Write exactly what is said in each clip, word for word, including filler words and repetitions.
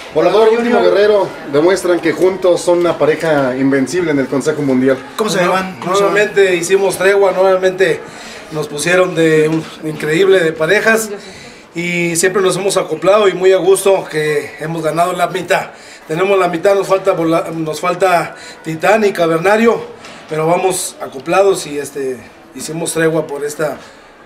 Volador y Último Guerrero demuestran que juntos son una pareja invencible en el Consejo Mundial. ¿Cómo se llaman? Nuevamente hicimos tregua, nuevamente nos pusieron de un increíble de parejas y siempre nos hemos acoplado y muy a gusto que hemos ganado la mitad. Tenemos la mitad, nos falta, nos falta Titán y Cavernario, pero vamos acoplados y este, hicimos tregua por esta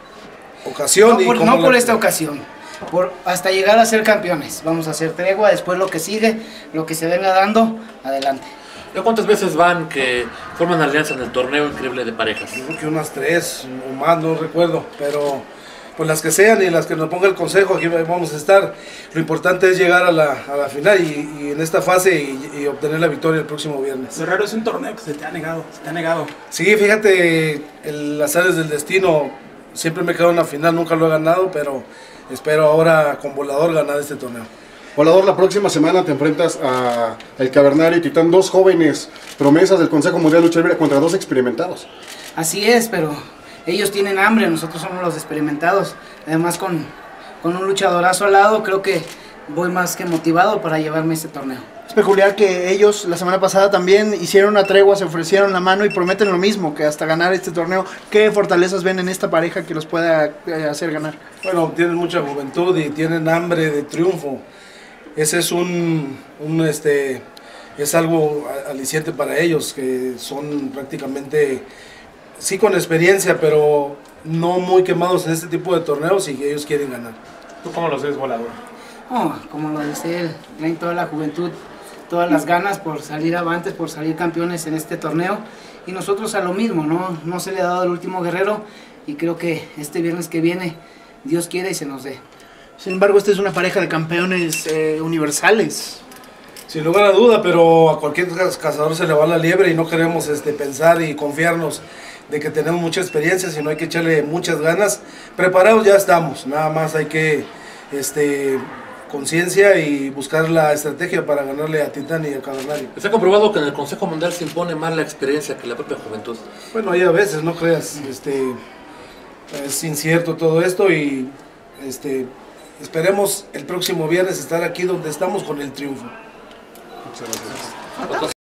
ocasión. No, y por, como no la, por esta ocasión, por hasta llegar a ser campeones. Vamos a hacer tregua, después lo que sigue, lo que se venga dando, adelante. ¿Cuántas veces van que forman alianza en el torneo increíble de parejas? Yo creo que unas tres o más, no recuerdo, pero pues las que sean y las que nos ponga el consejo, aquí vamos a estar. Lo importante es llegar a la, a la final y, y en esta fase y, y obtener la victoria el próximo viernes. Guerrero, es un torneo que se te ha negado, se te ha negado. Sí, fíjate, el azares del destino, siempre me quedo en la final, nunca lo he ganado, pero espero ahora con Volador ganar este torneo. Volador, la próxima semana te enfrentas a El Cavernario y Titán, dos jóvenes promesas del Consejo Mundial de Lucha Libre contra dos experimentados. Así es, pero ellos tienen hambre, nosotros somos los experimentados. Además con, con un luchadorazo al lado, creo que voy más que motivado para llevarme este torneo. Es peculiar que ellos la semana pasada también hicieron una tregua, se ofrecieron la mano y prometen lo mismo, que hasta ganar este torneo. ¿Qué fortalezas ven en esta pareja que los pueda eh, hacer ganar? Bueno, tienen mucha juventud y tienen hambre de triunfo. Ese es un, un este, es algo aliciente para ellos, que son prácticamente, sí con experiencia, pero no muy quemados en este tipo de torneos y que ellos quieren ganar. ¿Tú cómo los ves, Volador? Oh, como lo dice él, traen toda la juventud, todas las ganas por salir avantes, por salir campeones en este torneo. Y nosotros a lo mismo, ¿no? No se le ha dado el Último Guerrero y creo que este viernes que viene, Dios quiere y se nos dé. Sin embargo, esta es una pareja de campeones eh, universales. Sin lugar a duda, pero a cualquier cazador se le va la liebre y no queremos este, pensar y confiarnos de que tenemos mucha experiencia, sino hay que echarle muchas ganas. Preparados ya estamos, nada más hay que este, conciencia y buscar la estrategia para ganarle a Titán y a Cavernario. Se ha comprobado que en el Consejo Mundial se impone más la experiencia que la propia juventud. Bueno, hay a veces, no creas, este, es incierto todo esto y este, esperemos el próximo viernes estar aquí donde estamos con el triunfo. Muchas gracias.